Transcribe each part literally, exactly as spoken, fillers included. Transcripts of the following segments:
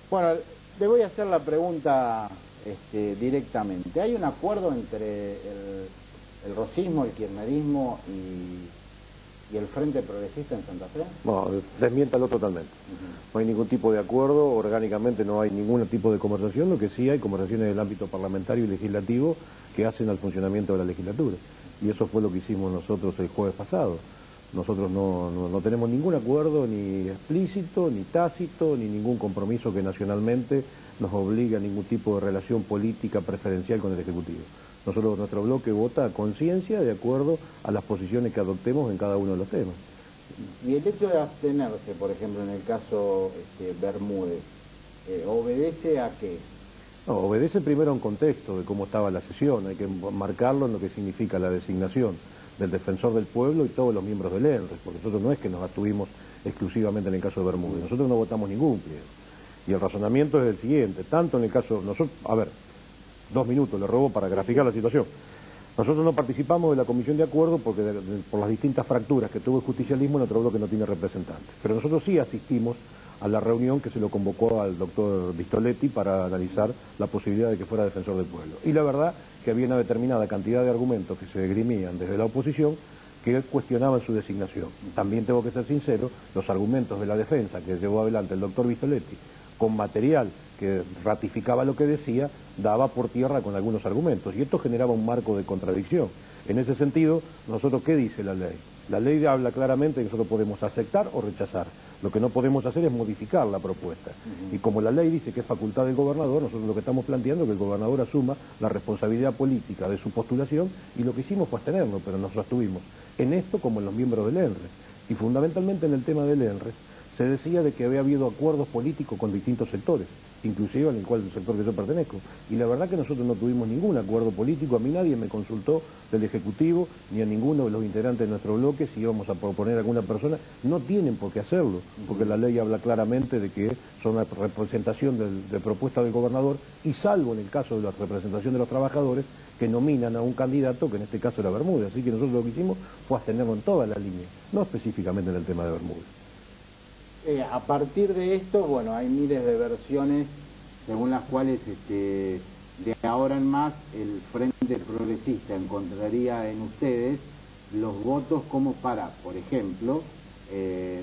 Bueno, le voy a hacer la pregunta este, directamente. ¿Hay un acuerdo entre el, el rosismo, el kirchnerismo y, y el Frente Progresista en Santa Fe? No, desmiéntalo totalmente. Uh-huh. No hay ningún tipo de acuerdo, orgánicamente no hay ningún tipo de conversación, lo que sí hay conversaciones en el ámbito parlamentario y legislativo que hacen al funcionamiento de la legislatura. Y eso fue lo que hicimos nosotros el jueves pasado. Nosotros no, no, no tenemos ningún acuerdo ni explícito, ni tácito, ni ningún compromiso que nacionalmente nos obligue a ningún tipo de relación política preferencial con el Ejecutivo. Nosotros, nuestro bloque vota a conciencia de acuerdo a las posiciones que adoptemos en cada uno de los temas. Y el hecho de abstenerse, por ejemplo, en el caso este, Bermúdez, eh, ¿obedece a qué? No, obedece primero a un contexto de cómo estaba la sesión, hay que marcarlo en lo que significa la designación del defensor del pueblo y todos los miembros del ENRES, porque nosotros no es que nos abstuvimos exclusivamente en el caso de Bermúdez, nosotros no votamos ningún pliego. Y el razonamiento es el siguiente, tanto en el caso, nosotros, a ver, dos minutos le robo para graficar la situación. Nosotros no participamos de la comisión de acuerdo porque de, de, por las distintas fracturas que tuvo el justicialismo, nuestro bloque no tiene representantes. Pero nosotros sí asistimos a la reunión que se lo convocó al doctor Vistoletti para analizar la posibilidad de que fuera defensor del pueblo. Y la verdad que había una determinada cantidad de argumentos que se esgrimían desde la oposición que cuestionaban su designación. También tengo que ser sincero, los argumentos de la defensa que llevó adelante el doctor Vistoletti con material que ratificaba lo que decía, daba por tierra con algunos argumentos, y esto generaba un marco de contradicción. En ese sentido, nosotros, ¿qué dice la ley? La ley habla claramente que nosotros podemos aceptar o rechazar. Lo que no podemos hacer es modificar la propuesta. Uh-huh. Y como la ley dice que es facultad del gobernador, nosotros lo que estamos planteando es que el gobernador asuma la responsabilidad política de su postulación, y lo que hicimos fue abstenernos, pero nos abstuvimos en esto como en los miembros del ENRES. Y fundamentalmente en el tema del ENRES, se decía de que había habido acuerdos políticos con distintos sectores, inclusive en el cual el sector que yo pertenezco. Y la verdad que nosotros no tuvimos ningún acuerdo político, a mí nadie me consultó del Ejecutivo, ni a ninguno de los integrantes de nuestro bloque si íbamos a proponer a alguna persona. No tienen por qué hacerlo, porque la ley habla claramente de que son una representación de, de propuesta del gobernador, y salvo en el caso de la representación de los trabajadores, que nominan a un candidato, que en este caso era Bermúdez. Así que nosotros lo que hicimos fue abstenernos en toda la línea, no específicamente en el tema de Bermúdez. Eh, a partir de esto, bueno, hay miles de versiones según las cuales este, de ahora en más el Frente Progresista encontraría en ustedes los votos como para, por ejemplo, eh,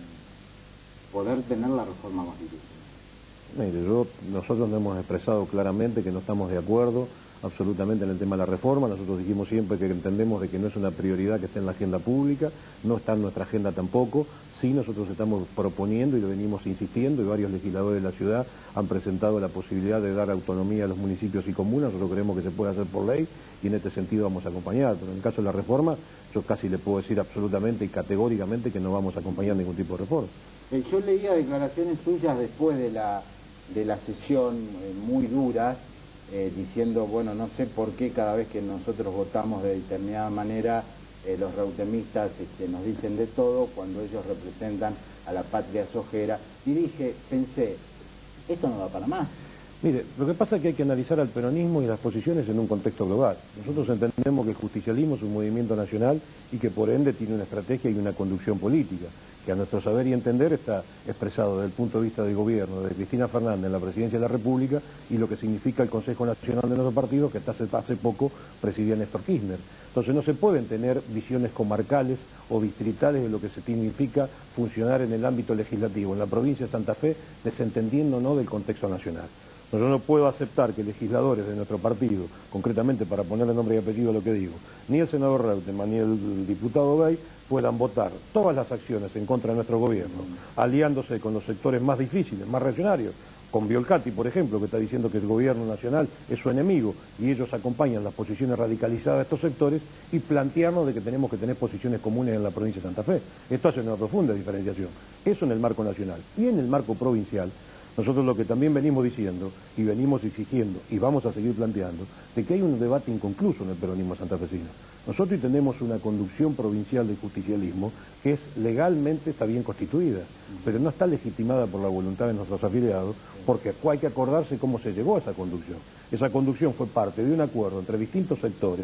poder tener la reforma constitucional. Mire, yo, nosotros nos hemos expresado claramente que no estamos de acuerdo absolutamente en el tema de la reforma. Nosotros dijimos siempre que entendemos de que no es una prioridad que esté en la agenda pública, no está en nuestra agenda tampoco. Sí, nosotros estamos proponiendo y lo venimos insistiendo, y varios legisladores de la ciudad han presentado la posibilidad de dar autonomía a los municipios y comunas. Nosotros creemos que se puede hacer por ley y en este sentido vamos a acompañar. Pero en el caso de la reforma, yo casi le puedo decir absolutamente y categóricamente que no vamos a acompañar ningún tipo de reforma. Eh, yo leía declaraciones suyas después de la, de la sesión eh, muy duras, eh, diciendo, bueno, no sé por qué cada vez que nosotros votamos de determinada manera, Eh, los reutemistas este, nos dicen de todo cuando ellos representan a la patria sojera. Y dije, pensé, esto no va para más. Mire, lo que pasa es que hay que analizar al peronismo y las posiciones en un contexto global. Nosotros entendemos que el justicialismo es un movimiento nacional y que por ende tiene una estrategia y una conducción política, que a nuestro saber y entender está expresado desde el punto de vista del gobierno de Cristina Fernández en la presidencia de la República, y lo que significa el Consejo Nacional de nuestro partido, que hasta hace, hace poco presidía Néstor Kirchner. Entonces no se pueden tener visiones comarcales o distritales de lo que significa funcionar en el ámbito legislativo en la provincia de Santa Fe, desentendiéndonos del contexto nacional. Yo no puedo aceptar que legisladores de nuestro partido, concretamente para ponerle nombre y apellido a lo que digo, ni el senador Reutemann ni el diputado Bey puedan votar todas las acciones en contra de nuestro gobierno, aliándose con los sectores más difíciles, más reaccionarios, con Biolcati, por ejemplo, que está diciendo que el gobierno nacional es su enemigo, y ellos acompañan las posiciones radicalizadas de estos sectores, y plantearnos de que tenemos que tener posiciones comunes en la provincia de Santa Fe. Esto hace una profunda diferenciación. Eso en el marco nacional. Y en el marco provincial, nosotros lo que también venimos diciendo y venimos exigiendo y vamos a seguir planteando, de que hay un debate inconcluso en el peronismo santafesino. Nosotros tenemos una conducción provincial del justicialismo que es legalmente está bien constituida, pero no está legitimada por la voluntad de nuestros afiliados, porque hay que acordarse cómo se llegó a esa conducción. Esa conducción fue parte de un acuerdo entre distintos sectores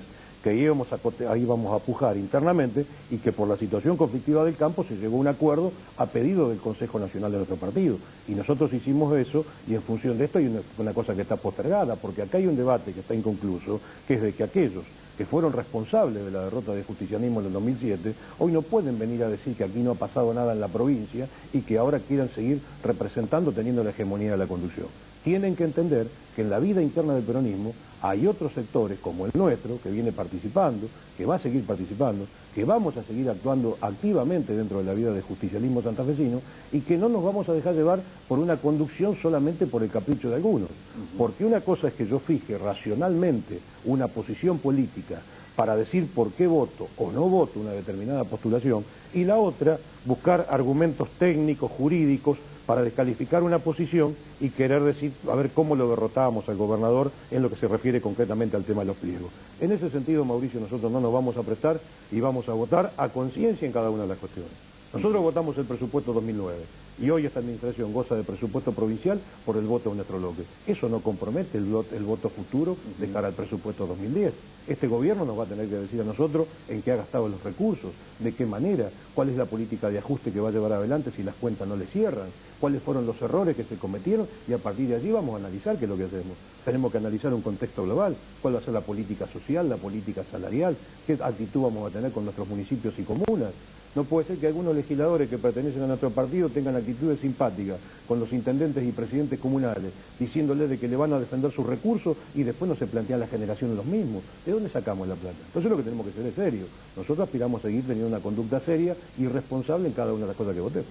que íbamos a, ahí íbamos a pujar internamente y que por la situación conflictiva del campo se llegó a un acuerdo a pedido del Consejo Nacional de nuestro partido. Y nosotros hicimos eso y en función de esto hay una, una cosa que está postergada, porque acá hay un debate que está inconcluso, que es de que aquellos que fueron responsables de la derrota del justicialismo en el dos mil siete, hoy no pueden venir a decir que aquí no ha pasado nada en la provincia y que ahora quieran seguir representando, teniendo la hegemonía de la conducción. Tienen que entender que en la vida interna del peronismo hay otros sectores como el nuestro, que viene participando, que va a seguir participando, que vamos a seguir actuando activamente dentro de la vida del justicialismo santafesino y que no nos vamos a dejar llevar por una conducción solamente por el capricho de algunos. Porque una cosa es que yo fije racionalmente una posición política para decir por qué voto o no voto una determinada postulación, y la otra, buscar argumentos técnicos, jurídicos, para descalificar una posición y querer decir, a ver cómo lo derrotábamos al gobernador en lo que se refiere concretamente al tema de los pliegos. En ese sentido, Mauricio, nosotros no nos vamos a prestar y vamos a votar a conciencia en cada una de las cuestiones. Nosotros votamos el presupuesto dos mil nueve y hoy esta administración goza de presupuesto provincial por el voto de nuestro bloque. Eso no compromete el, el voto futuro de cara al presupuesto dos mil diez. Este gobierno nos va a tener que decir a nosotros en qué ha gastado los recursos, de qué manera, cuál es la política de ajuste que va a llevar adelante si las cuentas no le cierran, cuáles fueron los errores que se cometieron y a partir de allí vamos a analizar qué es lo que hacemos. Tenemos que analizar un contexto global, cuál va a ser la política social, la política salarial, qué actitud vamos a tener con nuestros municipios y comunas. No puede ser que algunos legisladores que pertenecen a nuestro partido tengan actitudes simpáticas con los intendentes y presidentes comunales, diciéndoles de que le van a defender sus recursos y después no se plantean la generación de los mismos. ¿De dónde sacamos la plata? Entonces lo que tenemos que ser es serio. Nosotros aspiramos a seguir teniendo una conducta seria y responsable en cada una de las cosas que votemos.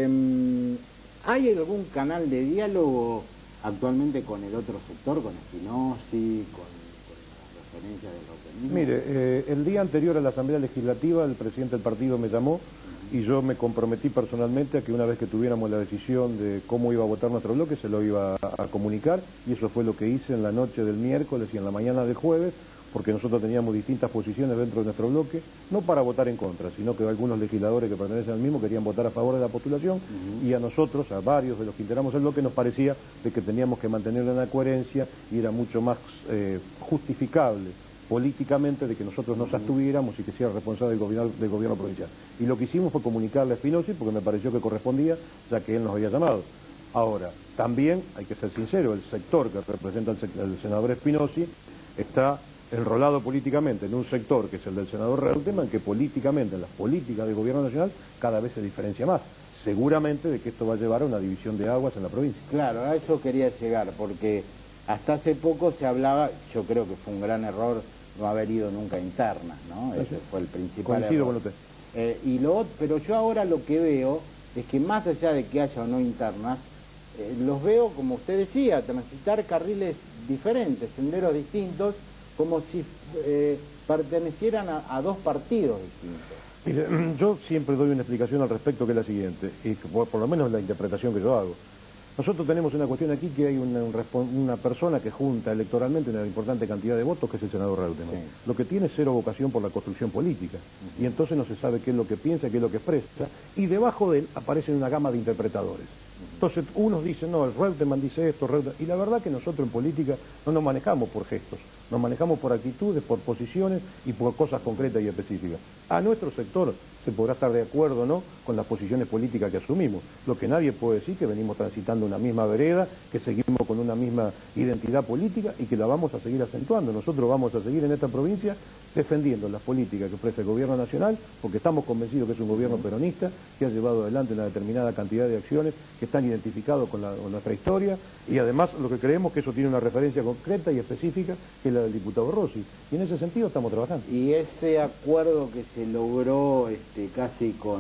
Eh, ¿Hay algún canal de diálogo actualmente con el otro sector, con Espinosi, con, con las referencias del rautenismo? Mire, eh, el día anterior a la Asamblea Legislativa el presidente del partido me llamó y yo me comprometí personalmente a que una vez que tuviéramos la decisión de cómo iba a votar nuestro bloque se lo iba a, a comunicar, y eso fue lo que hice en la noche del miércoles y en la mañana del jueves, porque nosotros teníamos distintas posiciones dentro de nuestro bloque, no para votar en contra, sino que algunos legisladores que pertenecen al mismo querían votar a favor de la postulación, uh-huh. y a nosotros, a varios de los que integramos el bloque, nos parecía de que teníamos que mantener una coherencia y era mucho más eh, justificable políticamente de que nosotros nos abstuviéramos y que sea responsable del gobierno, del gobierno provincial. Y lo que hicimos fue comunicarle a Espinosi porque me pareció que correspondía, ya que él nos había llamado. Ahora, también hay que ser sincero, el sector que representa el, el senador Espinosi está enrolado políticamente en un sector que es el del senador Reutemann, que políticamente, en las políticas del gobierno nacional, cada vez se diferencia más. Seguramente de que esto va a llevar a una división de aguas en la provincia. Claro, a eso quería llegar, porque hasta hace poco se hablaba, yo creo que fue un gran error no haber ido nunca a internas, ¿no? Ese fue el principal Coincido error. con usted. Eh, y lo, pero yo ahora lo que veo es que más allá de que haya o no internas, eh, los veo, como usted decía, transitar carriles diferentes, senderos distintos, como si eh, pertenecieran a, a dos partidos distintos. Mire, yo siempre doy una explicación al respecto que es la siguiente, y por, por lo menos la interpretación que yo hago. Nosotros tenemos una cuestión aquí que hay una, una persona que junta electoralmente una importante cantidad de votos, que es el senador Reutemann. Sí. Lo que tiene cero vocación por la construcción política. Uh-huh. Y entonces no se sabe qué es lo que piensa, qué es lo que expresa, y debajo de él aparece una gama de interpretadores. Entonces unos dicen, no, el Reutemann dice esto, Reutemann... y la verdad que nosotros en política no nos manejamos por gestos, nos manejamos por actitudes, por posiciones y por cosas concretas y específicas. A nuestro sector se podrá estar de acuerdo o no con las posiciones políticas que asumimos. Lo que nadie puede decir que venimos transitando una misma vereda, que seguimos con una misma identidad política y que la vamos a seguir acentuando. Nosotros vamos a seguir en esta provincia defendiendo las políticas que ofrece el gobierno nacional, porque estamos convencidos que es un gobierno peronista, que ha llevado adelante una determinada cantidad de acciones que están identificadas con, la, con nuestra historia, y además lo que creemos que eso tiene una referencia concreta y específica, que es la del diputado Rossi. Y en ese sentido estamos trabajando. Y ese acuerdo que se logró este, casi con,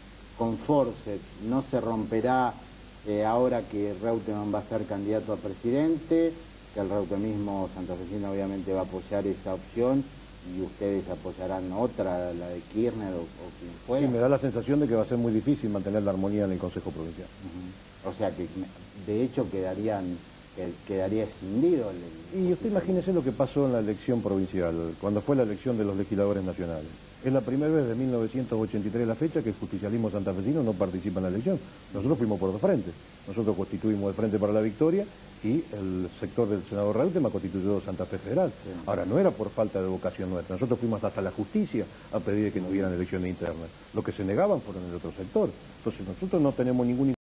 con Forsyth, ¿no se romperá eh, ahora que Reutemann va a ser candidato a presidente? Que el reutemismo santafesino obviamente va a apoyar esa opción y ustedes apoyarán otra, la de Kirchner o, o quien fuera. Sí, me da la sensación de que va a ser muy difícil mantener la armonía en el Consejo Provincial. Uh-huh. O sea que de hecho quedarían, quedaría escindido el... Y usted imagínese lo que pasó en la elección provincial, cuando fue la elección de los legisladores nacionales. Es la primera vez de mil novecientos ochenta y tres la fecha que el justicialismo santafesino no participa en la elección. Nosotros fuimos por dos frentes. Nosotros constituimos el Frente para la Victoria y el sector del senador Reutemann constituyó Santa Fe Federal. Sí. Ahora, no era por falta de vocación nuestra. Nosotros fuimos hasta la justicia a pedir que no hubieran elecciones internas. Los que se negaban fueron el otro sector. Entonces nosotros no tenemos ningún